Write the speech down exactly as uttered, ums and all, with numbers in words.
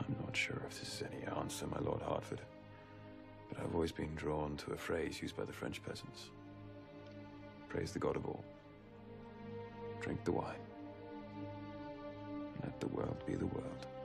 I'm not sure if this is any answer, my Lord Hertford, but I've always been drawn to a phrase used by the French peasants. Praise the God of all. Drink the wine. Let the world be the world.